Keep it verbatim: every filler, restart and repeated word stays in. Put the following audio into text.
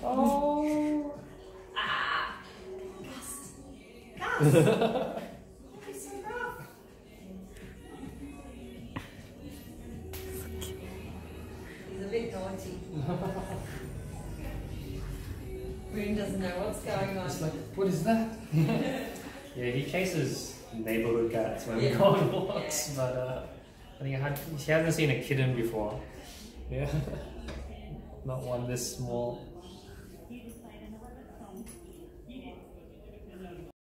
Oh. Ah. Gus. Gus. You're so rough. He's a bit naughty. Moon doesn't know what's going on. It's like, what is that? Yeah, he chases neighborhood cats when Yeah. we go on walks, yeah. but uh, I think I had, he hasn't seen a kitten before. Yeah, not one this small.